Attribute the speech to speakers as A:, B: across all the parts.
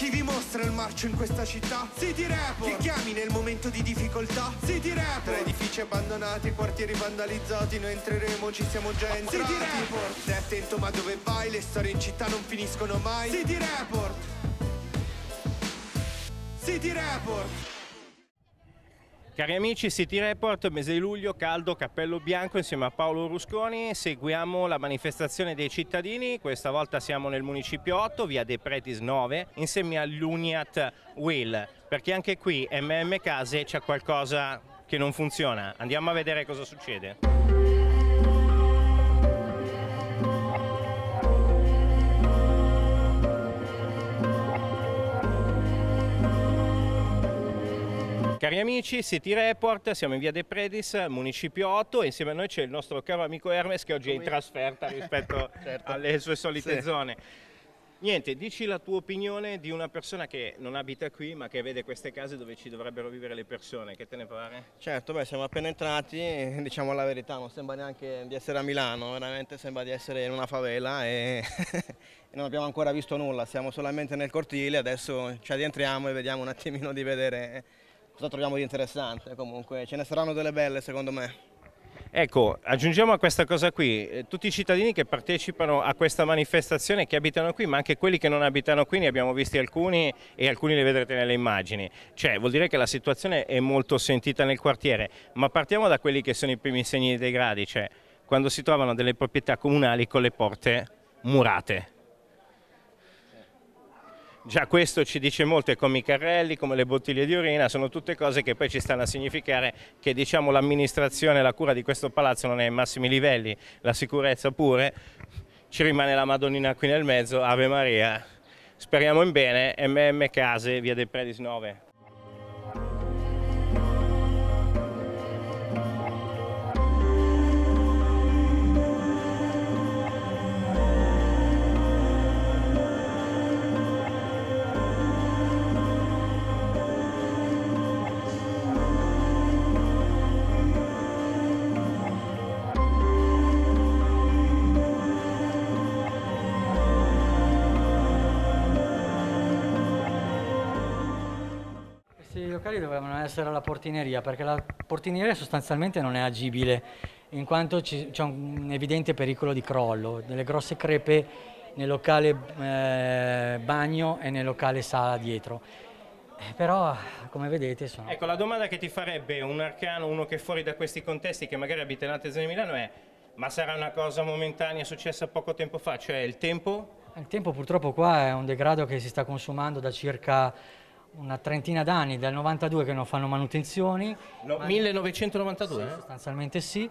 A: Chi vi mostra il marcio in questa città? City Report. Chi chiami nel momento di difficoltà? City Report. Tra edifici abbandonati, quartieri vandalizzati, noi entreremo, ci siamo già entrati. City Report. Stai attento, ma dove vai? Le storie in città non finiscono mai. City Report. City Report.
B: Cari amici, City Report, mese di luglio, caldo, cappello bianco, insieme a Paolo Rusconi seguiamo la manifestazione dei cittadini. Questa volta siamo nel Municipio 8, via De Pretis 9, insieme all'Uniat Will, perché anche qui MM Case c'è qualcosa che non funziona. Andiamo a vedere cosa succede. Cari amici, City Report, siamo in via De Predis, Municipio 8, e insieme a noi c'è il nostro caro amico Hermes che oggi è in trasferta rispetto alle sue solite zone. Niente, dici la tua opinione di una persona che non abita qui ma che vede queste case dove ci dovrebbero vivere le persone, che te ne pare?
C: Certo, beh, siamo appena entrati e diciamo la verità, non sembra neanche di essere a Milano, veramente sembra di essere in una favela e non abbiamo ancora visto nulla, siamo solamente nel cortile, adesso ci addentriamo e vediamo un attimino di vedere cosa troviamo di interessante. Comunque ce ne saranno delle belle secondo me.
B: Ecco, aggiungiamo a questa cosa qui, tutti i cittadini che partecipano a questa manifestazione, che abitano qui, ma anche quelli che non abitano qui, ne abbiamo visti alcuni e alcuni li vedrete nelle immagini. Cioè, vuol dire che la situazione è molto sentita nel quartiere, ma partiamo da quelli che sono i primi segni di degradi, cioè quando si trovano delle proprietà comunali con le porte murate. Già questo ci dice molto, e come i carrelli, come le bottiglie di urina, sono tutte cose che poi ci stanno a significare che diciamo l'amministrazione, la cura di questo palazzo non è ai massimi livelli, la sicurezza pure, ci rimane la Madonnina qui nel mezzo, Ave Maria, speriamo in bene. MM Case, via De Predis 9.
D: I locali dovevano essere alla portineria, perché la portineria sostanzialmente non è agibile, in quanto c'è un evidente pericolo di crollo, delle grosse crepe nel locale bagno e nel locale sala dietro. Però, come vedete, sono...
B: Ecco, la domanda che ti farebbe un arcano, uno che è fuori da questi contesti, che magari abita in altre zone di Milano, è: ma sarà una cosa momentanea, successa poco tempo fa, cioè il tempo?
D: Il tempo purtroppo qua è un degrado che si sta consumando da circa una trentina d'anni, dal 92 che non fanno manutenzioni.
B: No, 1992?
D: Sì, sostanzialmente sì.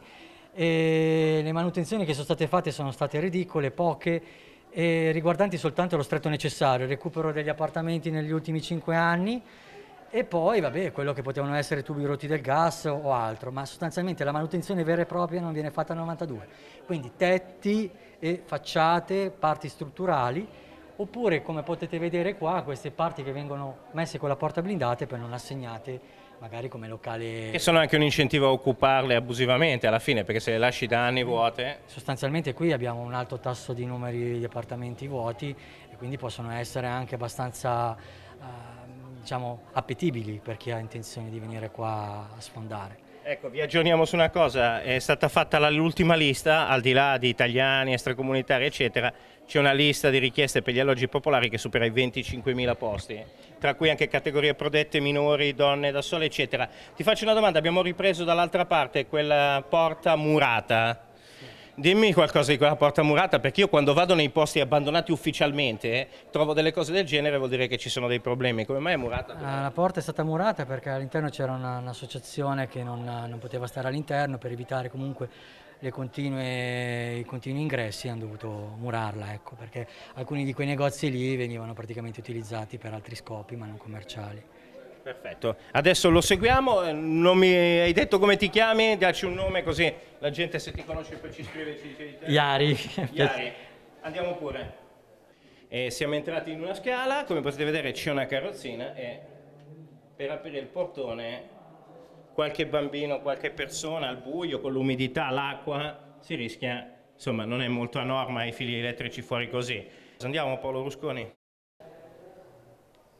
D: E le manutenzioni che sono state fatte sono state ridicole, poche, e riguardanti soltanto lo stretto necessario, il recupero degli appartamenti negli ultimi 5 anni e poi vabbè, quello che potevano essere tubi rotti del gas o altro, ma sostanzialmente la manutenzione vera e propria non viene fatta nel 92. Quindi tetti e facciate, parti strutturali, oppure come potete vedere qua queste parti che vengono messe con la porta blindata e poi non assegnate magari come locale.
B: Che sono anche un incentivo a occuparle abusivamente alla fine, perché se le lasci da anni vuote.
D: Sostanzialmente qui abbiamo un alto tasso di numeri di appartamenti vuoti e quindi possono essere anche abbastanza diciamo appetibili per chi ha intenzione di venire qua a sfondare.
B: Ecco, vi aggiorniamo su una cosa, è stata fatta l'ultima lista, al di là di italiani, extracomunitari eccetera, c'è una lista di richieste per gli alloggi popolari che supera i 25.000 posti, tra cui anche categorie prodette, minori, donne da sole eccetera. Ti faccio una domanda, abbiamo ripreso dall'altra parte quella porta murata. Dimmi qualcosa di quella porta murata, perché io quando vado nei posti abbandonati ufficialmente trovo delle cose del genere, vuol dire che ci sono dei problemi. Come mai è murata?
D: La porta è stata murata perché all'interno c'era un'associazione che non poteva stare all'interno, per evitare comunque i continui ingressi hanno dovuto murarla, ecco, perché alcuni di quei negozi lì venivano praticamente utilizzati per altri scopi ma non commerciali.
B: Perfetto, adesso lo seguiamo, non mi hai detto come ti chiami, dacci un nome così la gente se ti conosce poi ci scrive.
D: Iari.
B: Iari, andiamo pure. Siamo entrati in una scala, come potete vedere c'è una carrozzina e per aprire il portone qualche bambino, qualche persona al buio con l'umidità, l'acqua, si rischia, insomma non è molto a norma i fili elettrici fuori così. Andiamo Paolo Rusconi.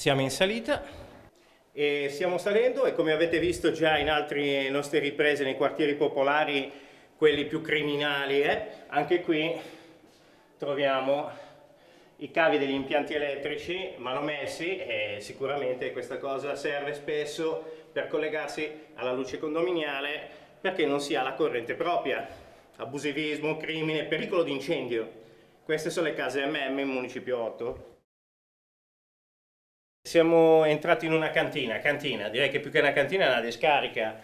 B: Siamo in salita e stiamo salendo e come avete visto già in altre nostre riprese nei quartieri popolari, quelli più criminali, anche qui troviamo i cavi degli impianti elettrici manomessi e sicuramente questa cosa serve spesso per collegarsi alla luce condominiale perché non si ha la corrente propria. Abusivismo, crimine, pericolo di incendio. Queste sono le case MM in Municipio 8. Siamo entrati in una cantina, direi che più che una cantina è una discarica.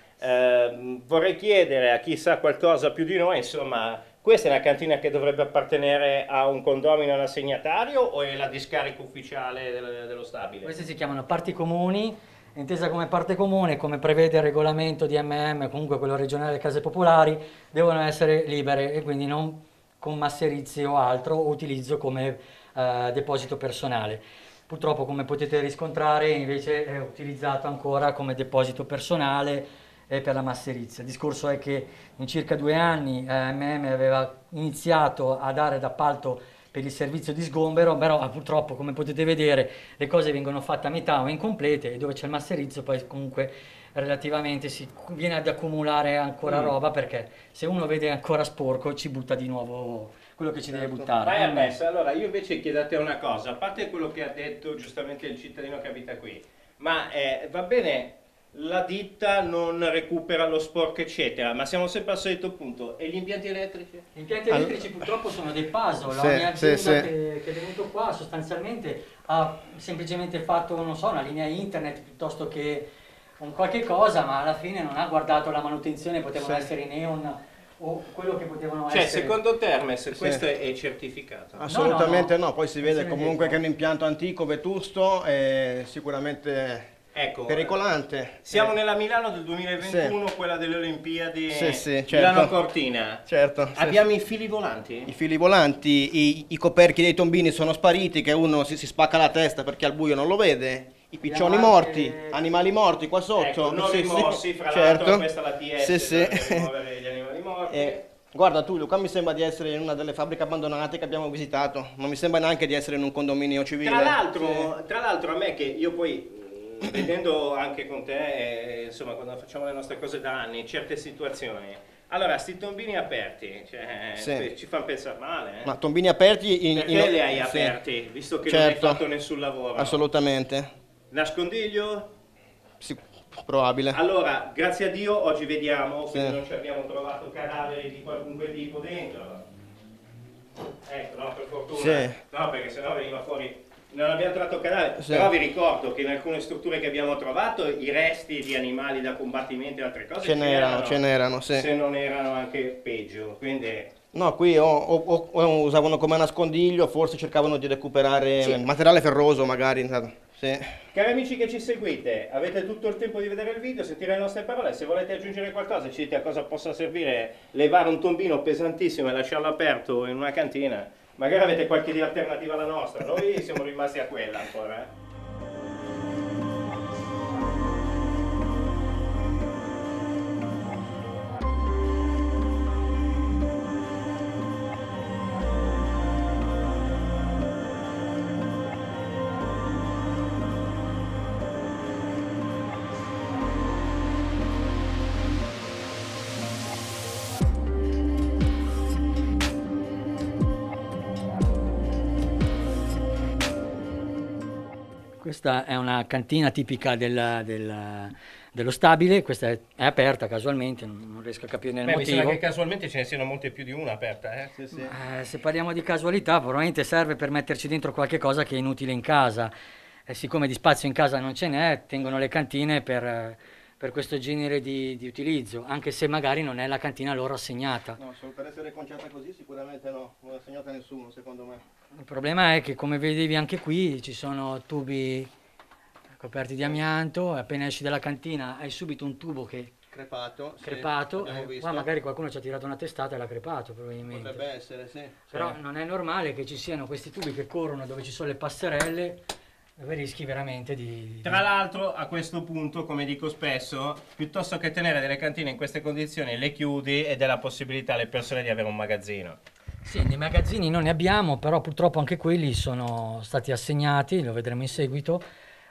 B: Vorrei chiedere a chi sa qualcosa più di noi, insomma, questa è una cantina che dovrebbe appartenere a un condomino, un assegnatario o è la discarica ufficiale dello stabile?
D: Queste si chiamano parti comuni, intesa come parte comune, come prevede il regolamento di MM, comunque quello regionale delle case popolari, devono essere libere e quindi non con masserizie o altro o utilizzo come deposito personale. Purtroppo, come potete riscontrare, invece è utilizzato ancora come deposito personale per la masserizia. Il discorso è che in circa 2 anni MM aveva iniziato a dare d'appalto per il servizio di sgombero, però purtroppo, come potete vedere, le cose vengono fatte a metà o incomplete e dove c'è il masserizio poi comunque relativamente si viene ad accumulare ancora roba, perché se uno vede ancora sporco ci butta di nuovo quello che ci deve buttare.
B: Vai a messa. Allora io invece chiedo a te una cosa, a parte quello che ha detto giustamente il cittadino che abita qui, ma va bene, la ditta non recupera lo sporco eccetera, ma siamo sempre al solito punto, e gli impianti elettrici?
D: Gli impianti elettrici purtroppo sono dei puzzle, la mia azienda che è venuto qua sostanzialmente ha semplicemente fatto, non so, una linea internet piuttosto che un qualche cosa, ma alla fine non ha guardato la manutenzione, potevano essere i neon o quello che potevano essere.
B: Cioè, secondo Termes questo è certificato?
C: Assolutamente no, poi si vede comunque che è un impianto antico, vetusto e sicuramente pericolante.
B: Siamo nella Milano del 2021, quella delle Olimpiadi,
C: certo.
B: Milano Cortina.
C: Certo.
B: Abbiamo i fili volanti?
C: I fili volanti, i coperchi dei tombini sono spariti, che uno si spacca la testa perché al buio non lo vede. I piccioni morti, animali morti qua sotto.
B: Ecco, non rimossi, fra l'altro questa è la PS per rimuovere gli animali morti.
C: Guarda Tullio, qua mi sembra di essere in una delle fabbriche abbandonate che abbiamo visitato, non mi sembra neanche di essere in un condominio civile.
B: Tra l'altro a me che io poi, vedendo anche con te, insomma quando facciamo le nostre cose da anni, certe situazioni, allora sti tombini aperti, cioè, ci fanno pensare male.
C: Ma tombini aperti
B: perché li hai aperti, visto che non hai fatto nessun lavoro?
C: Assolutamente.
B: Nascondiglio?
C: Sì, probabile.
B: Allora, grazie a Dio oggi vediamo che non ci abbiamo trovato cadaveri di qualunque tipo dentro. Ecco, no, per fortuna. No, perché sennò veniva fuori. Non abbiamo trovato cadaveri, però vi ricordo che in alcune strutture che abbiamo trovato i resti di animali da combattimento e altre cose
C: ce n'erano,
B: se non erano anche peggio, quindi...
C: No, qui usavano come nascondiglio, forse cercavano di recuperare materiale ferroso magari.
B: Cari amici che ci seguite, avete tutto il tempo di vedere il video, sentire le nostre parole. Se volete aggiungere qualcosa, ci dite a cosa possa servire levare un tombino pesantissimo e lasciarlo aperto in una cantina. Magari avete qualche idea alternativa alla nostra, noi siamo rimasti a quella ancora.
D: Questa è una cantina tipica dello stabile, questa è aperta casualmente, non riesco a capire il motivo.
B: Mi sembra che casualmente ce ne siano molte più di una aperta.
D: Se parliamo di casualità, probabilmente serve per metterci dentro qualche cosa che è inutile in casa. Siccome di spazio in casa non ce n'è, tengono le cantine per questo genere di utilizzo, anche se magari non è la cantina loro assegnata.
C: No, solo per essere conciata così sicuramente no, non è assegnata a nessuno secondo me.
D: Il problema è che, come vedevi anche qui, ci sono tubi coperti di amianto, appena esci dalla cantina hai subito un tubo che crepato, qua magari qualcuno ci ha tirato una testata e l'ha crepato probabilmente.
C: Potrebbe essere,
D: Però non è normale che ci siano questi tubi che corrono dove ci sono le passerelle, dove rischi veramente di...
B: Tra l'altro, a questo punto, come dico spesso, piuttosto che tenere delle cantine in queste condizioni, le chiudi e dai la possibilità alle persone di avere un magazzino.
D: Sì, nei magazzini non ne abbiamo, però purtroppo anche quelli sono stati assegnati, lo vedremo in seguito,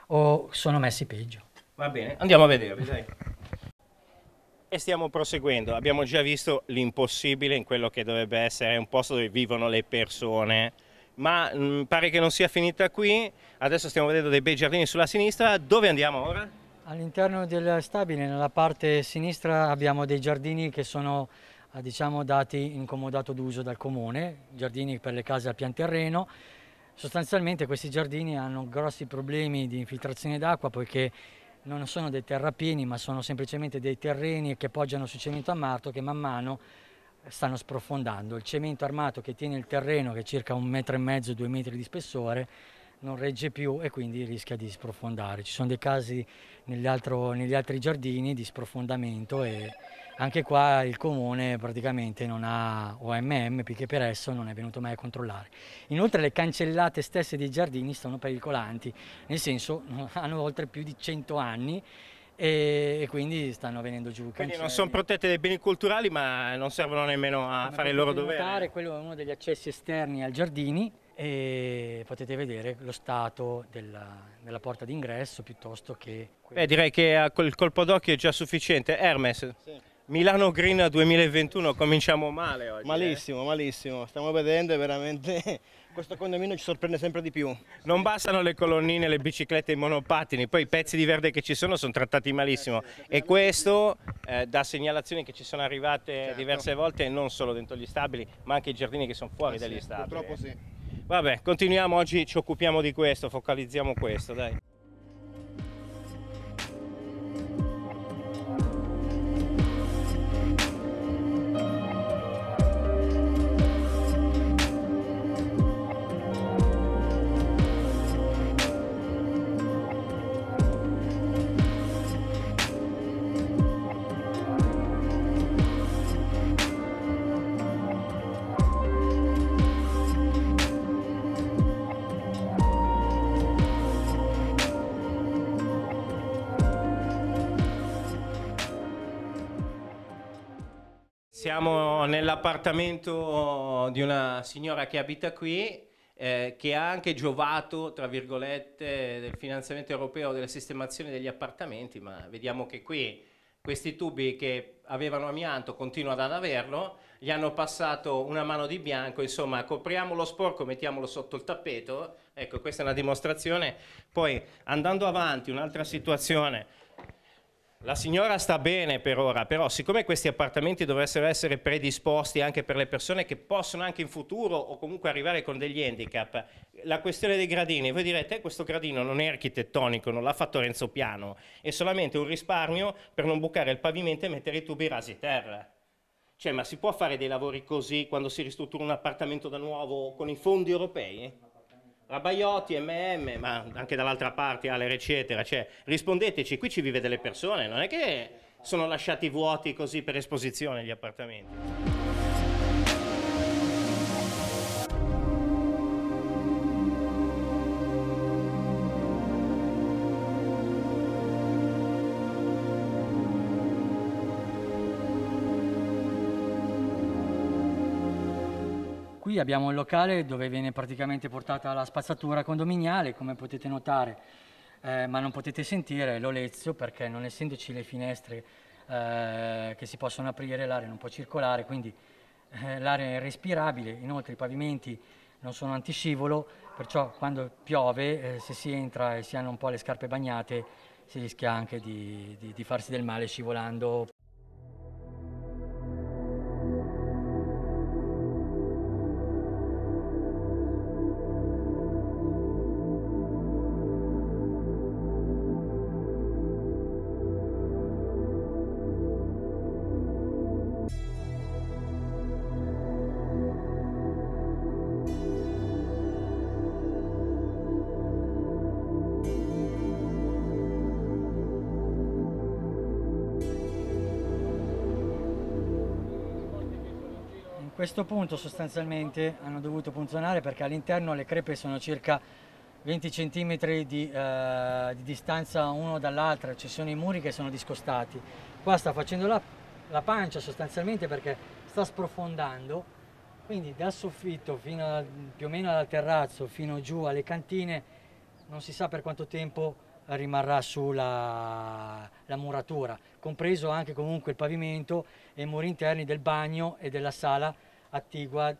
D: o sono messi peggio.
B: Va bene, andiamo a vederli, dai. E stiamo proseguendo, abbiamo già visto l'impossibile in quello che dovrebbe essere un posto dove vivono le persone, ma pare che non sia finita qui. Adesso stiamo vedendo dei bei giardini sulla sinistra. Dove andiamo ora?
D: All'interno del stabile, nella parte sinistra, abbiamo dei giardini che sono diciamo, dati in comodato d'uso dal comune, giardini per le case al pian terreno. Sostanzialmente questi giardini hanno grossi problemi di infiltrazione d'acqua poiché non sono dei terrapieni, ma sono semplicemente dei terreni che poggiano su cemento armato che man mano stanno sprofondando. Il cemento armato che tiene il terreno, che è circa 1,5 metri, 2 metri di spessore, non regge più e quindi rischia di sprofondare. Ci sono dei casi negli altri giardini di sprofondamento e anche qua il comune praticamente non ha OMM perché per esso non è venuto mai a controllare. Inoltre le cancellate stesse dei giardini sono pericolanti, nel senso hanno oltre più di 100 anni e quindi stanno venendo giù.
B: Quindi non sono protette dai beni culturali, ma non servono nemmeno a fare il loro dovere.
D: Quello è uno degli accessi esterni ai giardini e potete vedere lo stato della porta d'ingresso piuttosto che...
B: Beh, direi che col colpo d'occhio è già sufficiente. Hermes, sì. Milano Green 2021, cominciamo male oggi.
C: Malissimo, malissimo. Stiamo vedendo veramente questo condominio ci sorprende sempre di più.
B: Non bastano le colonnine, le biciclette e i monopattini, poi i pezzi di verde che ci sono trattati malissimo. E questo da segnalazioni che ci sono arrivate diverse volte, non solo dentro gli stabili, ma anche i giardini che sono fuori dagli stabili.
C: Purtroppo sì.
B: Vabbè, continuiamo, oggi ci occupiamo di questo, focalizziamo questo, dai. Siamo nell'appartamento di una signora che abita qui, che ha anche giovato, tra virgolette, del finanziamento europeo della sistemazione degli appartamenti, ma vediamo che qui questi tubi che avevano amianto continuano ad averlo, gli hanno passato una mano di bianco, insomma copriamo lo sporco, mettiamolo sotto il tappeto, ecco questa è una dimostrazione. Poi andando avanti, un'altra situazione. La signora sta bene per ora, però siccome questi appartamenti dovessero essere predisposti anche per le persone che possono anche in futuro o comunque arrivare con degli handicap, la questione dei gradini, voi direte questo gradino non è architettonico, non l'ha fatto Renzo Piano, è solamente un risparmio per non bucare il pavimento e mettere i tubi rasi terra. Cioè, ma si può fare dei lavori così quando si ristruttura un appartamento da nuovo con i fondi europei? Rabaiotti, MM, ma anche dall'altra parte Aller eccetera, cioè rispondeteci, qui ci vive delle persone, non è che sono lasciati vuoti così per esposizione gli appartamenti.
D: Qui abbiamo un locale dove viene praticamente portata la spazzatura condominiale, come potete notare, ma non potete sentire l'olezzo perché non essendoci le finestre che si possono aprire, l'aria non può circolare, quindi l'aria è irrespirabile. Inoltre i pavimenti non sono antiscivolo, perciò quando piove, se si entra e si hanno un po' le scarpe bagnate, si rischia anche di farsi del male scivolando. A questo punto sostanzialmente hanno dovuto funzionare perché all'interno le crepe sono circa 20 cm di distanza uno dall'altra, ci sono i muri che sono discostati. Qua sta facendo la pancia sostanzialmente perché sta sprofondando, quindi dal soffitto fino più o meno al terrazzo fino giù alle cantine non si sa per quanto tempo rimarrà su la muratura, compreso anche comunque il pavimento e i muri interni del bagno e della sala attigua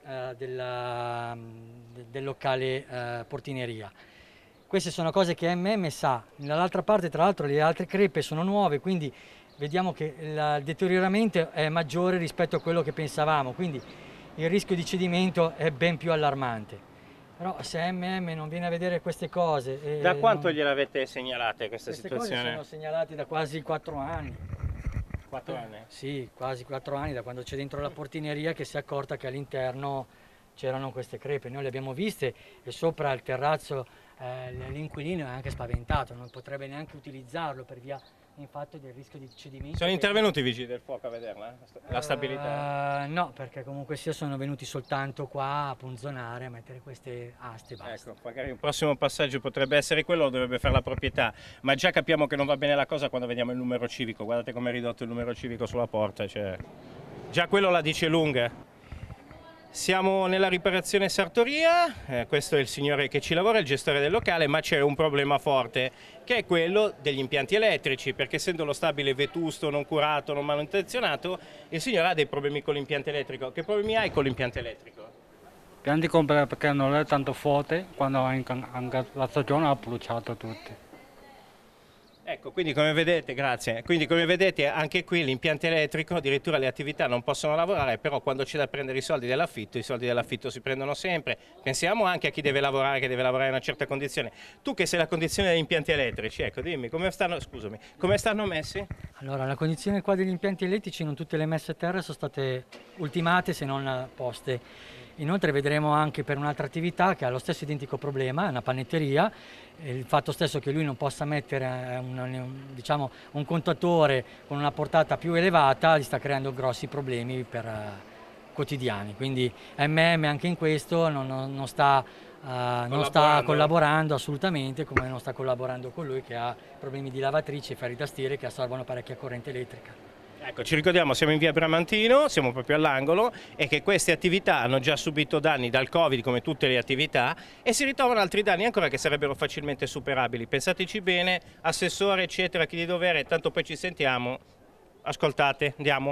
D: del locale portineria. Queste sono cose che MM sa. Dall'altra parte, tra l'altro, le altre crepe sono nuove, quindi vediamo che il deterioramento è maggiore rispetto a quello che pensavamo, quindi il rischio di cedimento è ben più allarmante. Però se MM non viene a vedere queste cose...
B: Da quanto gliel'avete segnalate questa situazione?
D: Queste cose sono segnalate da quasi 4 anni.
B: 4 anni?
D: Sì, quasi 4 anni, da quando c'è dentro la portineria che si è accorta che all'interno c'erano queste crepe. Noi le abbiamo viste e sopra il terrazzo l'inquilino è anche spaventato, non potrebbe neanche utilizzarlo per via infatti del rischio di cedimento.
B: Sono intervenuti i vigili del fuoco a vederla? La stabilità?
D: No, perché comunque sia sono venuti soltanto qua a punzonare, a mettere queste aste e basta.
B: Ecco, magari un prossimo passaggio potrebbe essere quello, lo dovrebbe fare la proprietà, ma già capiamo che non va bene la cosa quando vediamo il numero civico. Guardate come è ridotto il numero civico sulla porta, cioè, già quello la dice lunga. Siamo nella riparazione sartoria, questo è il signore che ci lavora, il gestore del locale, ma c'è un problema forte che è quello degli impianti elettrici, perché essendo lo stabile vetusto, non curato, non manutenzionato, il signore ha dei problemi con l'impianto elettrico. Che problemi hai con l'impianto elettrico?
E: Pian di comprare perché non è tanto forte, quando anche la stagione ha bruciato tutti.
B: Ecco, quindi come vedete, grazie, quindi come vedete anche qui l'impianto elettrico, addirittura le attività non possono lavorare, però quando c'è da prendere i soldi dell'affitto si prendono sempre. Pensiamo anche a chi deve lavorare, che deve lavorare in una certa condizione. Tu che sei la condizione degli impianti elettrici, ecco, dimmi, come stanno messi?
D: Allora, la condizione qua degli impianti elettrici, non tutte le messe a terra sono state ultimate se non poste. Inoltre vedremo anche per un'altra attività che ha lo stesso identico problema, è una panetteria, il fatto stesso che lui non possa mettere un contatore con una portata più elevata gli sta creando grossi problemi quotidiani, quindi MM anche in questo non sta collaborando assolutamente, come non sta collaborando con lui che ha problemi di lavatrici e ferri da stire che assorbono parecchia corrente elettrica.
B: Ecco, ci ricordiamo, siamo in via Bramantino, siamo proprio all'angolo e che queste attività hanno già subito danni dal Covid come tutte le attività e si ritrovano altri danni ancora che sarebbero facilmente superabili. Pensateci bene, assessore eccetera, chi di dovere, tanto poi ci sentiamo. Ascoltate, andiamo.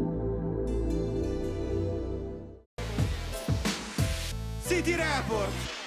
A: City Report.